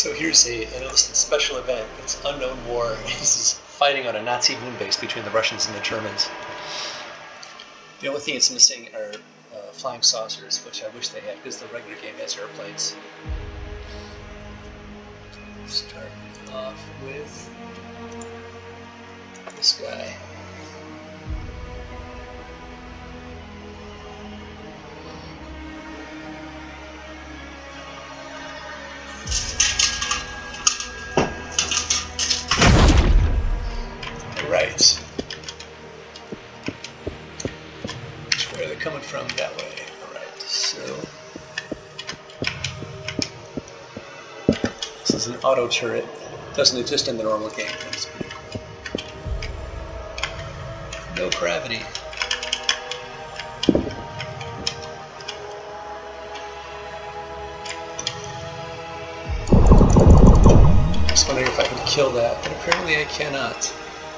So here's an enlisted special event. It's Unknown War. This is fighting on a Nazi moon base between the Russians and the Germans. The only thing it's missing are flying saucers, which I wish they had, because the regular game has airplanes. Start off with this guy. Right. Where are they coming from? That way. Alright, so this is an auto turret. Doesn't exist in the normal game. That's pretty cool. No gravity. I was wondering if I could kill that, but apparently I cannot.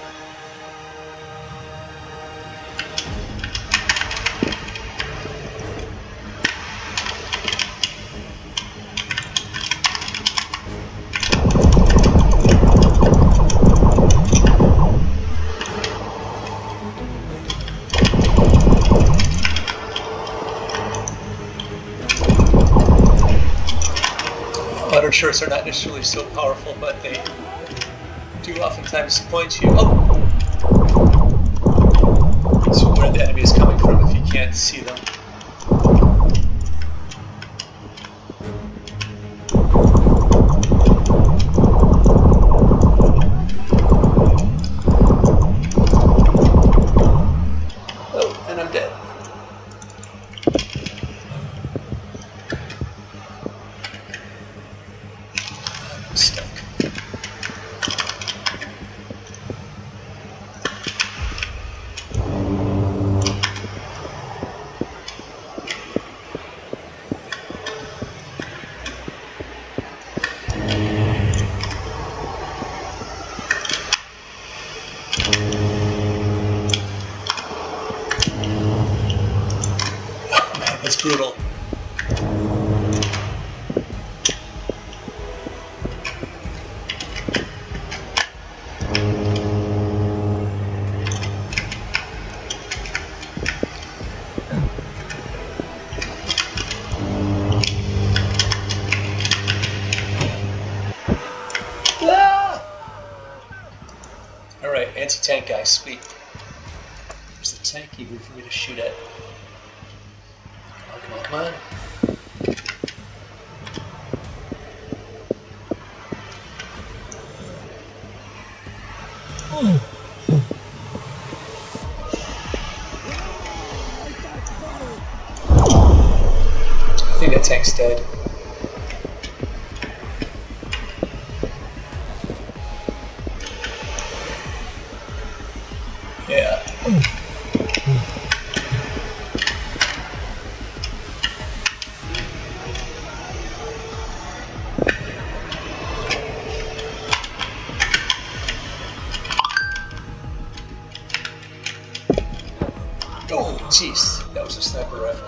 Auto turrets are not necessarily so powerful, but they do oftentimes point you to where the enemy is coming from if you can't see them. Oh, and I'm dead. Stuck. Oh man, that's brutal. Alright, anti-tank guy, sweet. There's the tank even for me to shoot at. Come on, come on, come on. I think that tank's dead. Yeah. Oh, jeez. That was a sniper rifle.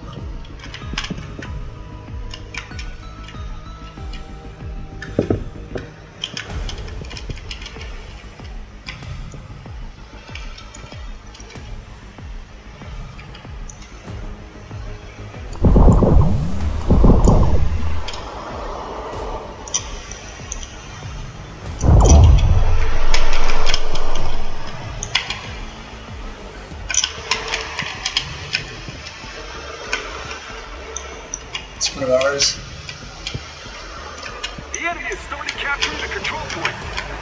It's one of ours. The enemy is starting capturing the control point.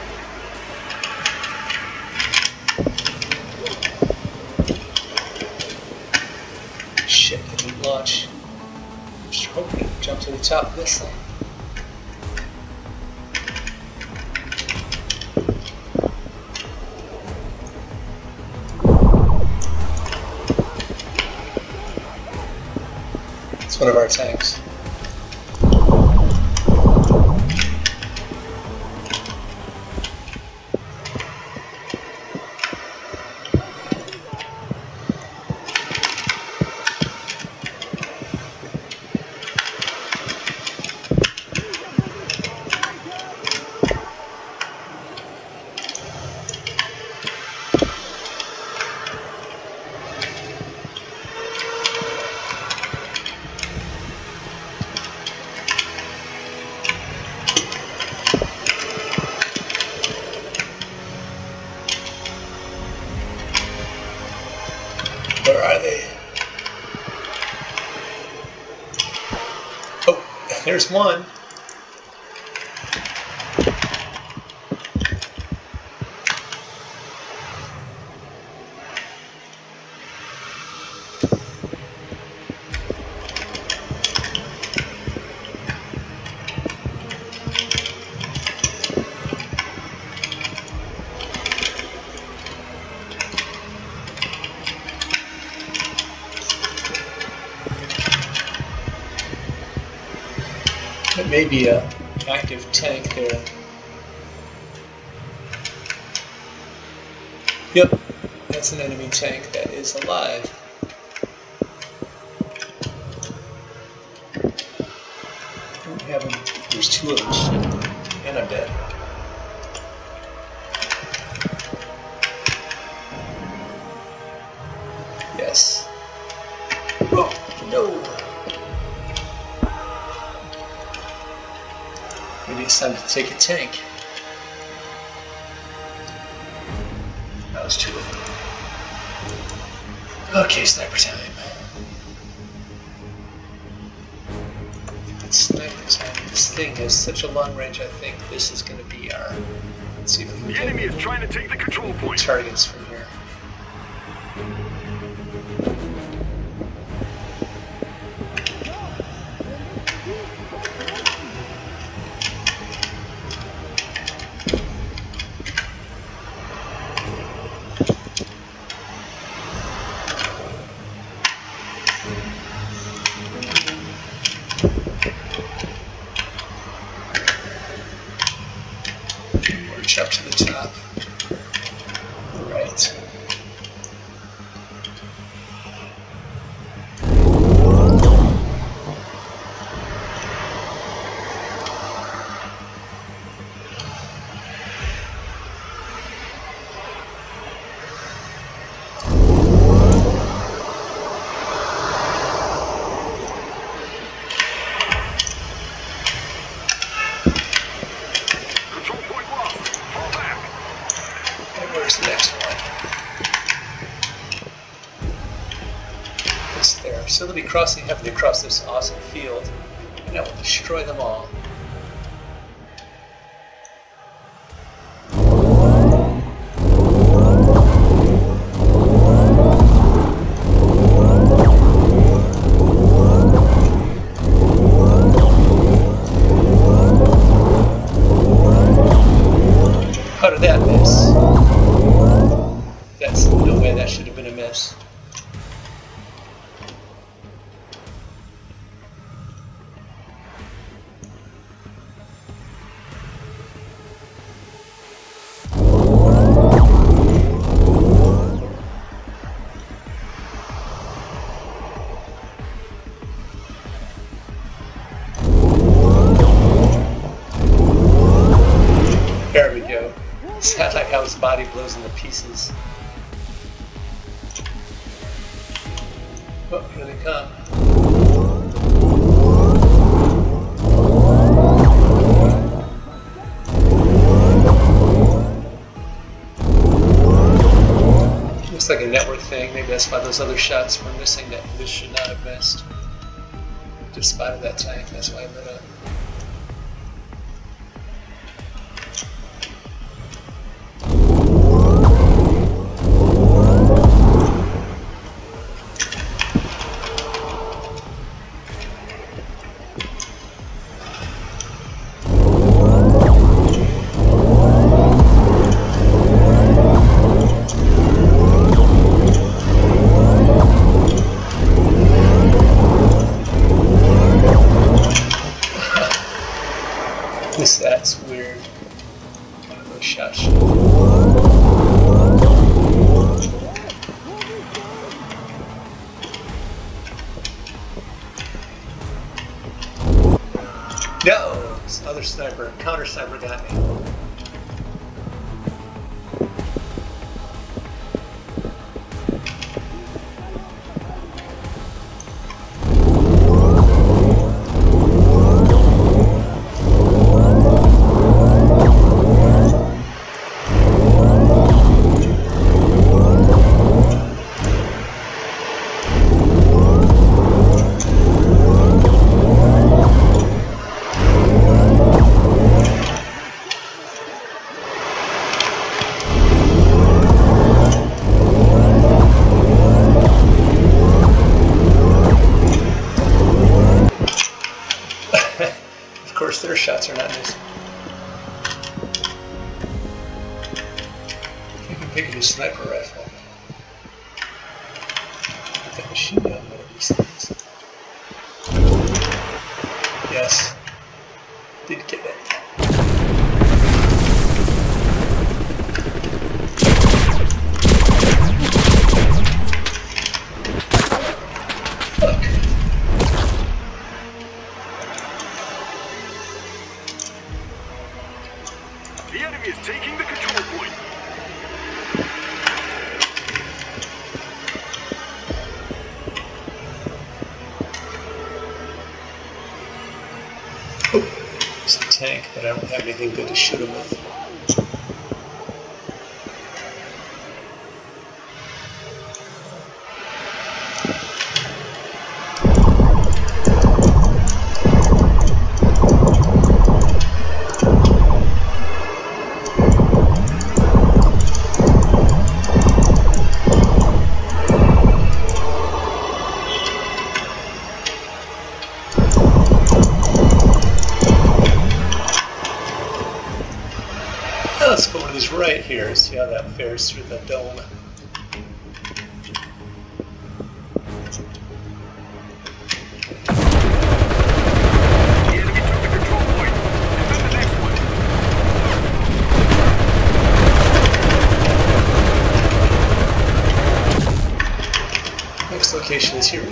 Shit, I didn't launch. I'm just hoping to jump to the top of this thing. It's one of our tanks. Where are they? Oh, there's one. It may be an active tank there. Yep, that's an enemy tank that is alive. I don't have them. There's two of them, and I'm dead. Yes. Oh, no. Maybe it's time to take a tank. That was two of them. Okay, sniper time. It's sniper time. This thing has such a long range, I think this is going to be our... Let's see if we The can enemy is trying to take the control get point. targets from here. March up to the top. Right. Control point lost. Fall back. And where's the next one? It's there. So they'll be crossing heavily across this awesome field, and I will destroy them all. How did that miss? That's no way that should have been a miss. There we go. Sounds like how his body blows into pieces. Oh, here they come. Looks like a network thing. Maybe that's why those other shots were missing that this should not have missed. Just spotted that tank, that's why I lit up. That's weird. One of those shots. No! This other sniper, counter sniper got me. Of course, their shots are not missing. You can pick a new sniper rifle. Get that machine gun, one of these things. Yes, did get it. The enemy is taking the control point. Oh, it's a tank, but I don't have anything good to shoot him with. Let's go to this right here, see how that fares through the dome. The enemy took the control point. Defend the next one. Next location is here.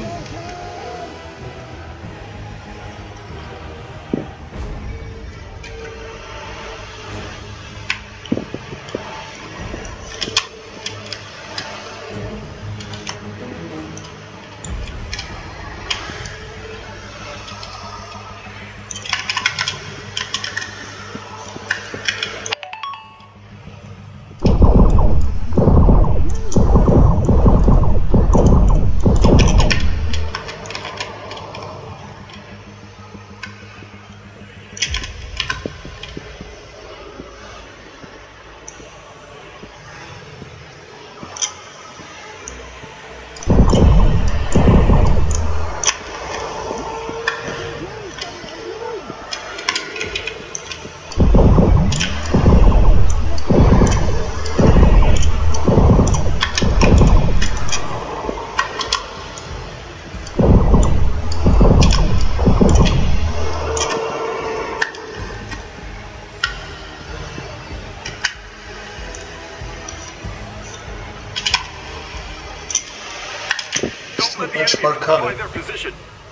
Don't let the Bunch enemy more occupy coming. their position.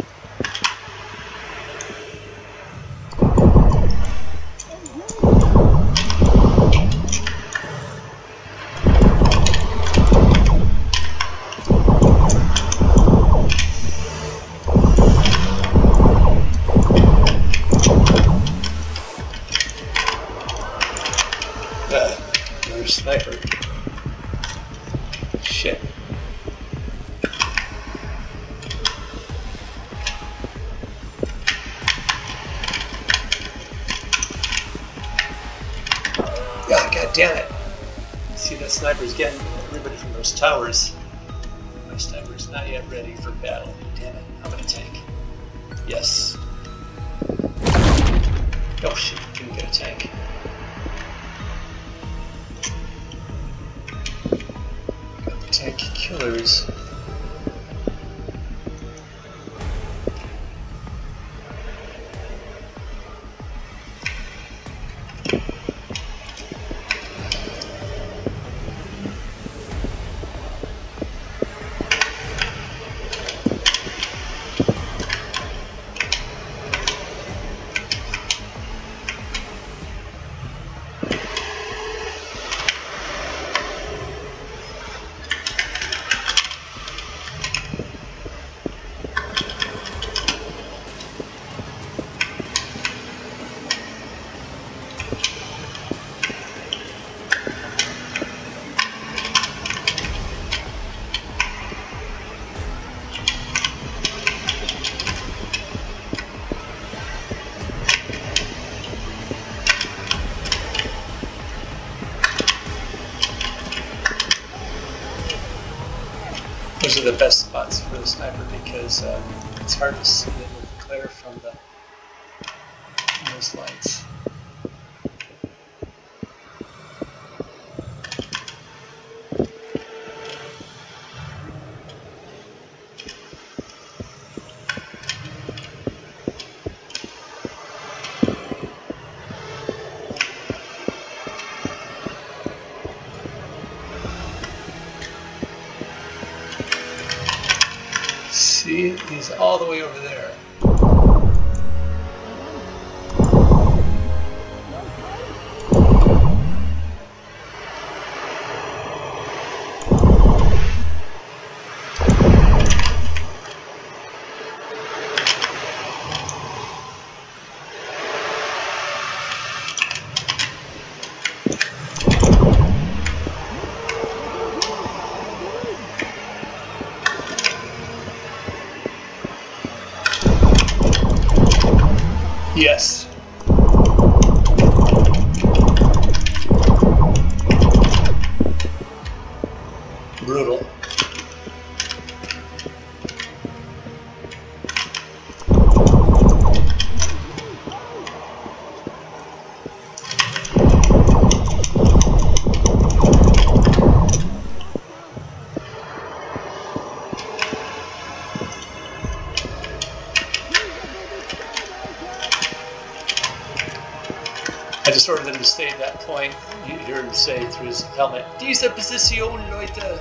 Another sniper. Shit. God damn it. See, that sniper's getting everybody from those towers. My sniper's not yet ready for battle. Damn it, I'm in a tank. Yes. Oh shit, didn't get a tank. Got the tank killers. Those are the best spots for the sniper because it's hard to see it with the glare from the those lights. See, he's all the way over there. Yes. Brutal. I just ordered him to stay at that point. You hear him say through his helmet, "Diese Position, Leute!"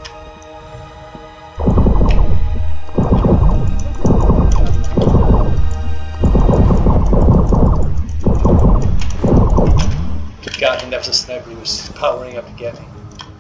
Got him, that was a sniper he was powering up to get me.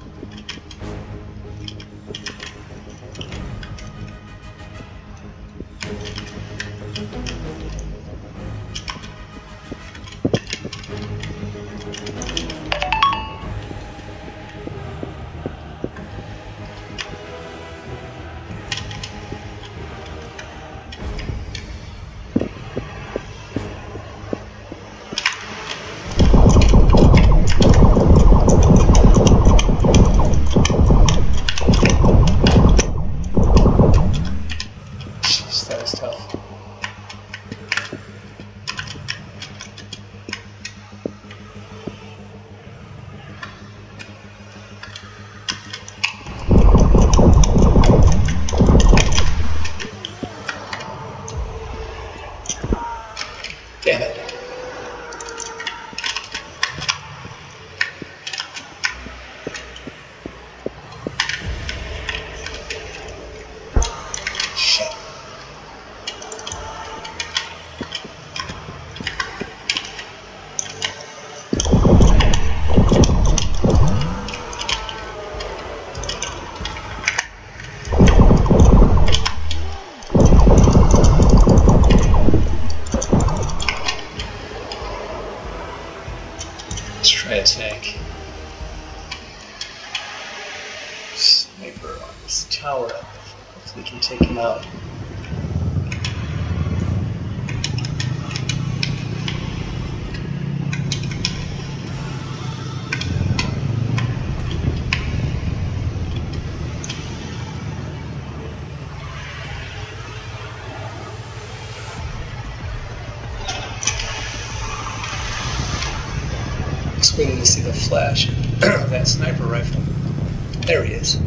That was tough. Damn it. Shit. Let's try a tank. Sniper on this tower. Hopefully we can take him out. Just waiting to see the flash of that sniper rifle. There he is.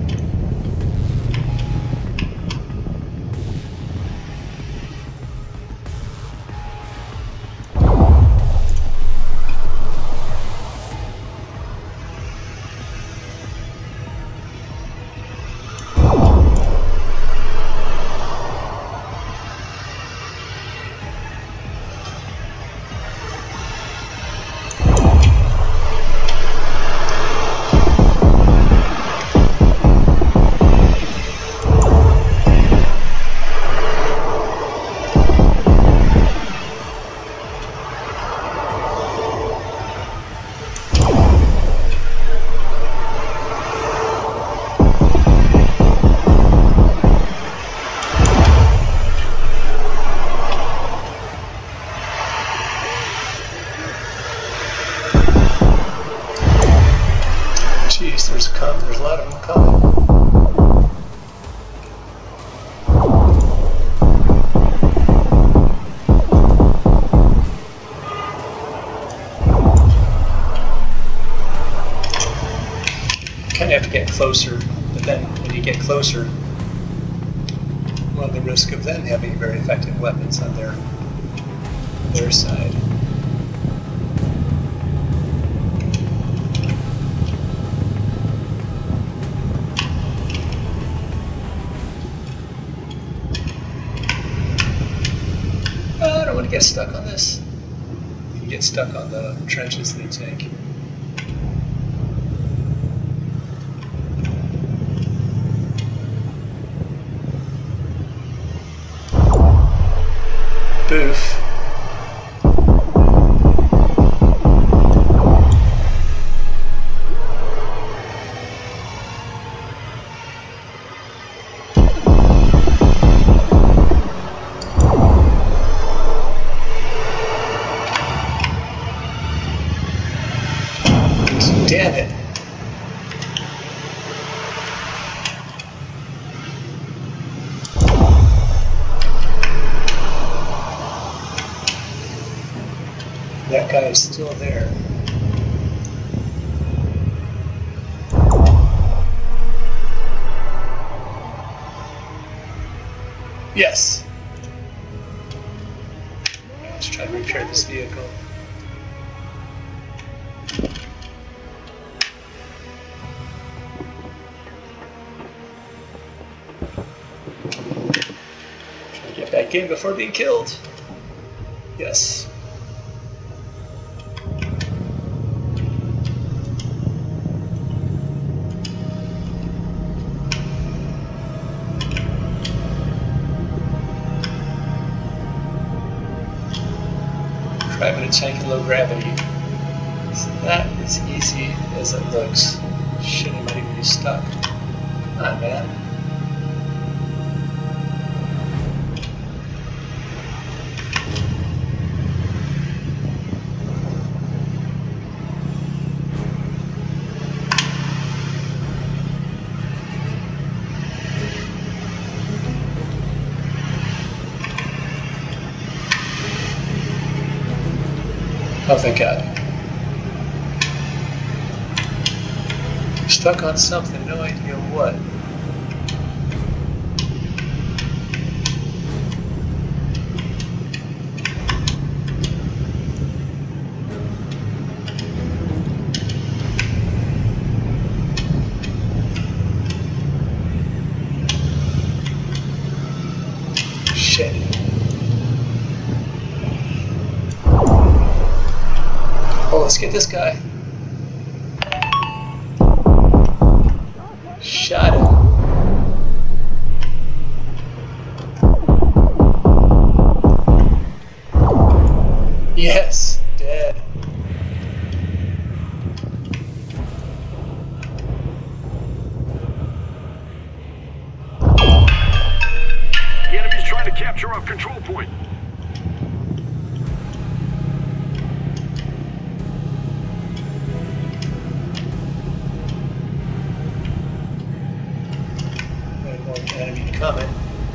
Jeez, there's a lot of them coming. to get closer, but then when you get closer, run the risk of them having very effective weapons on their side. I don't want to get stuck on this. You can get stuck on the trenches they take. Boof. Damn it. That guy is still there. Yes. Let's try to repair this vehicle. Try to get back in before being killed. Yes. Driving a tank in low gravity. It's not as easy as it looks. Shit, I might even be stuck. Come on, man. Oh, thank God. Stuck on something, no idea what. Shit. Oh, let's get this guy. Shot him. Yes, dead. The enemy's trying to capture our control point. Enemy coming.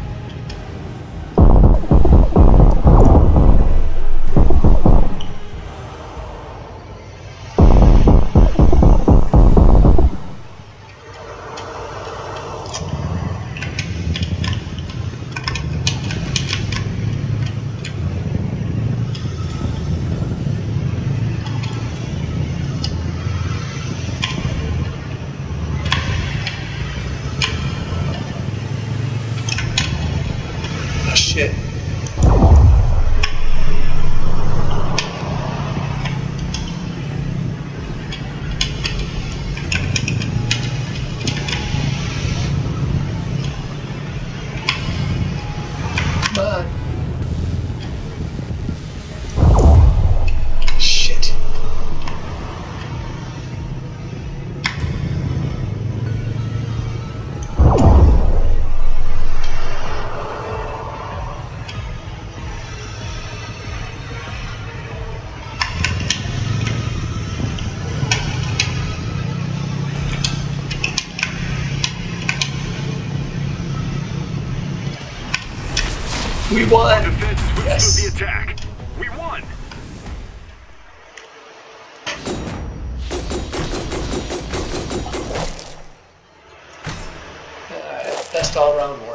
Shit. Come on. Shit. We won! Our defense withstood Yes. the attack. We won! all-around war.